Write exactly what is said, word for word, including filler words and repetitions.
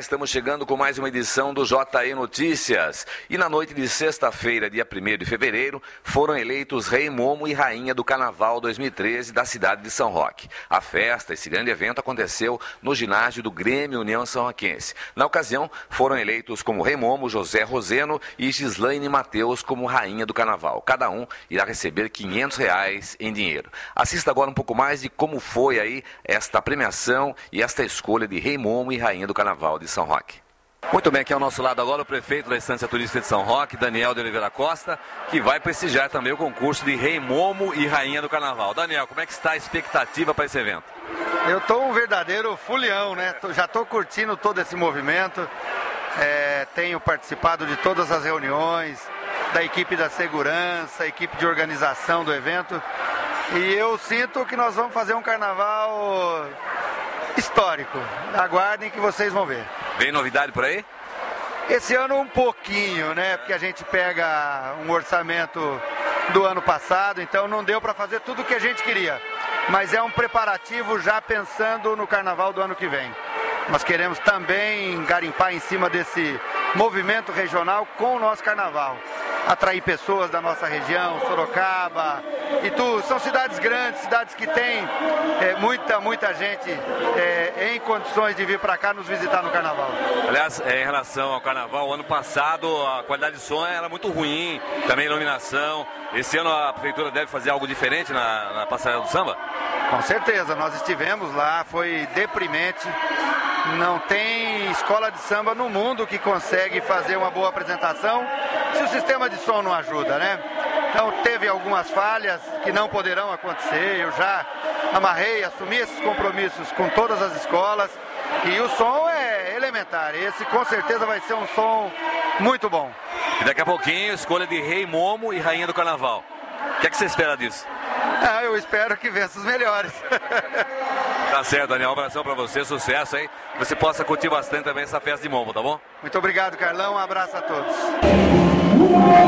estamos chegando com mais uma edição do J E Notícias. E na noite de sexta-feira, dia primeiro de fevereiro, foram eleitos Rei Momo e Rainha do Carnaval dois mil e treze da cidade de São Roque. A festa, esse grande evento, aconteceu no ginásio do Grêmio União São Roquense. Na ocasião, foram eleitos como Rei Momo José Roseno e Gislaine Mateus como Rainha do Carnaval. Cada um irá receber quinhentos reais em dinheiro. Assista agora um pouco mais de como foi aí esta premiação e esta escolha de Rei Momo e Rainha do Carnaval de São Roque. Muito bem, aqui ao nosso lado agora o prefeito da Estância Turística de São Roque, Daniel de Oliveira Costa, que vai prestigiar também o concurso de Rei Momo e Rainha do Carnaval. Daniel, como é que está a expectativa para esse evento? Eu estou um verdadeiro fulião, né? Já estou curtindo todo esse movimento, é, tenho participado de todas as reuniões, da equipe da segurança, equipe de organização do evento, e eu sinto que nós vamos fazer um carnaval histórico. Aguardem que vocês vão ver. Vem novidade por aí? Esse ano um pouquinho, né? Porque a gente pega um orçamento do ano passado, então não deu para fazer tudo o que a gente queria. Mas é um preparativo já pensando no carnaval do ano que vem. Nós queremos também garimpar em cima desse movimento regional com o nosso carnaval. Atrair pessoas da nossa região, Sorocaba, Itu, são cidades grandes, cidades que têm é, muita, muita gente é, em condições de vir para cá nos visitar no carnaval. Aliás, é, em relação ao carnaval, ano passado a qualidade de som era muito ruim, também a iluminação. Esse ano a prefeitura deve fazer algo diferente na, na passarela do samba? Com certeza, nós estivemos lá, foi deprimente. Não tem escola de samba no mundo que consegue fazer uma boa apresentação se o sistema de som não ajuda, né? Então teve algumas falhas que não poderão acontecer. Eu já amarrei, assumi esses compromissos com todas as escolas e o som é elementar. Esse com certeza vai ser um som muito bom. E daqui a pouquinho, escolha de Rei Momo e Rainha do Carnaval. O que é que você espera disso? Ah, eu espero que vença os melhores. Tá certo, Daniel. Um abração pra você, sucesso aí. Que você possa curtir bastante também essa festa de Momo, tá bom? Muito obrigado, Carlão. Um abraço a todos.